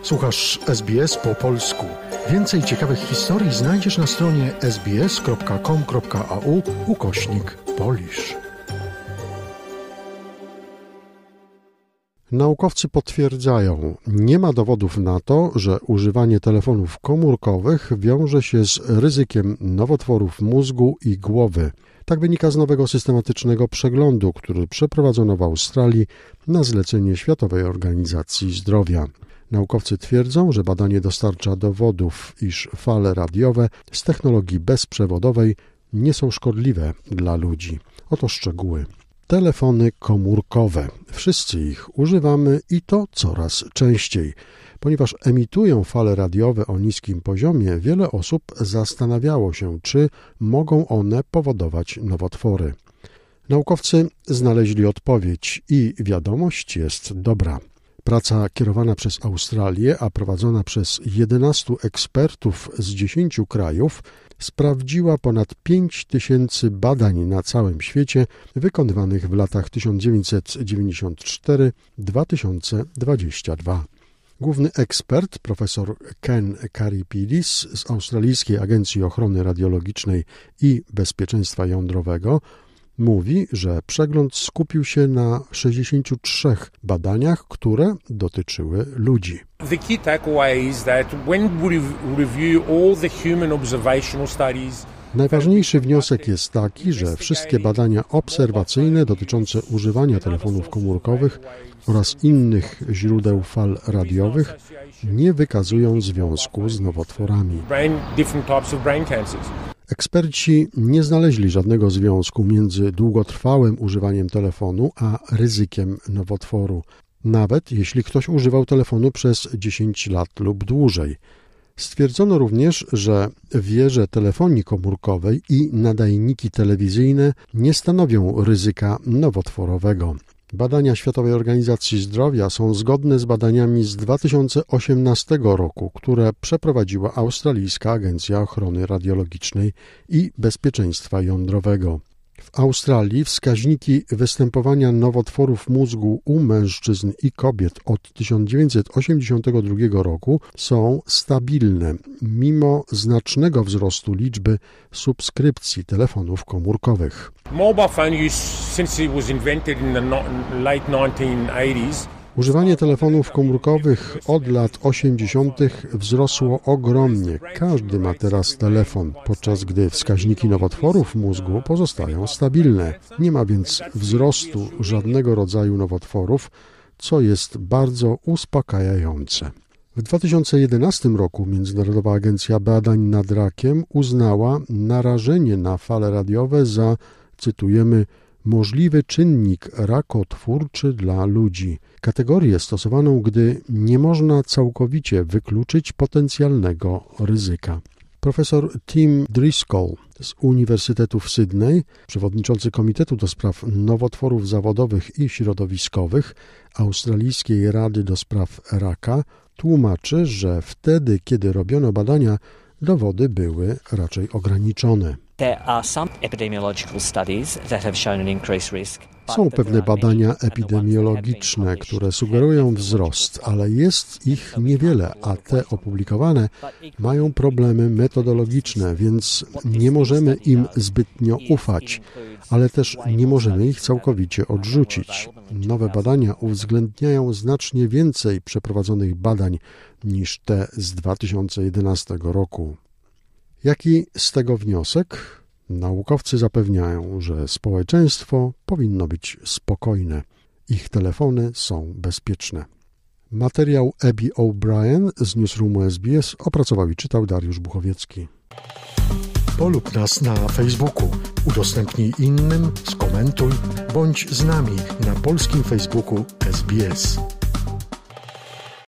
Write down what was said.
Słuchasz SBS po polsku. Więcej ciekawych historii znajdziesz na stronie sbs.com.au/Polish. Naukowcy potwierdzają, nie ma dowodów na to, że używanie telefonów komórkowych wiąże się z ryzykiem nowotworów mózgu i głowy. Tak wynika z nowego systematycznego przeglądu, który przeprowadzono w Australii na zlecenie Światowej Organizacji Zdrowia. Naukowcy twierdzą, że badanie dostarcza dowodów, iż fale radiowe z technologii bezprzewodowej nie są szkodliwe dla ludzi. Oto szczegóły. Telefony komórkowe. Wszyscy ich używamy i to coraz częściej. Ponieważ emitują fale radiowe o niskim poziomie, wiele osób zastanawiało się, czy mogą one powodować nowotwory. Naukowcy znaleźli odpowiedź i wiadomość jest dobra. Praca kierowana przez Australię, a prowadzona przez 11 ekspertów z 10 krajów, sprawdziła ponad 5000 badań na całym świecie wykonywanych w latach 1994-2022. Główny ekspert, profesor Ken Karipidis z Australijskiej Agencji Ochrony Radiologicznej i Bezpieczeństwa Jądrowego, mówi, że przegląd skupił się na 63 badaniach, które dotyczyły ludzi. The key takeaway is that when we review all the human observational studies. Najważniejszy wniosek jest taki, że wszystkie badania obserwacyjne dotyczące używania telefonów komórkowych oraz innych źródeł fal radiowych nie wykazują związku z nowotworami. Eksperci nie znaleźli żadnego związku między długotrwałym używaniem telefonu a ryzykiem nowotworu, nawet jeśli ktoś używał telefonu przez 10 lat lub dłużej. Stwierdzono również, że wieże telefonii komórkowej i nadajniki telewizyjne nie stanowią ryzyka nowotworowego. Badania Światowej Organizacji Zdrowia są zgodne z badaniami z 2018 roku, które przeprowadziła Australijska Agencja Ochrony Radiologicznej i Bezpieczeństwa Jądrowego. W Australii wskaźniki występowania nowotworów mózgu u mężczyzn i kobiet od 1982 roku są stabilne, mimo znacznego wzrostu liczby subskrypcji telefonów komórkowych. Mobile phone use since it was invented in the late 1980s. Używanie telefonów komórkowych od lat 80. wzrosło ogromnie. Każdy ma teraz telefon, podczas gdy wskaźniki nowotworów mózgu pozostają stabilne. Nie ma więc wzrostu żadnego rodzaju nowotworów, co jest bardzo uspokajające. W 2011 roku Międzynarodowa Agencja Badań nad Rakiem uznała narażenie na fale radiowe za, cytujemy, możliwy czynnik rakotwórczy dla ludzi. Kategorię stosowaną, gdy nie można całkowicie wykluczyć potencjalnego ryzyka. Profesor Tim Driscoll z Uniwersytetu w Sydney, przewodniczący Komitetu do Spraw Nowotworów Zawodowych i Środowiskowych Australijskiej Rady do Spraw Raka, tłumaczy, że wtedy, kiedy robiono badania, dowody były raczej ograniczone. Są pewne badania epidemiologiczne, które sugerują wzrost, ale jest ich niewiele, a te opublikowane mają problemy metodologiczne, więc nie możemy im zbytnio ufać, ale też nie możemy ich całkowicie odrzucić. Nowe badania uwzględniają znacznie więcej przeprowadzonych badań niż te z 2011 roku. Jaki z tego wniosek? Naukowcy zapewniają, że społeczeństwo powinno być spokojne. Ich telefony są bezpieczne. Materiał Abby O'Brien z Newsroomu SBS opracował i czytał Dariusz Buchowiecki. Polub nas na Facebooku, udostępnij innym, skomentuj, bądź z nami na polskim Facebooku SBS.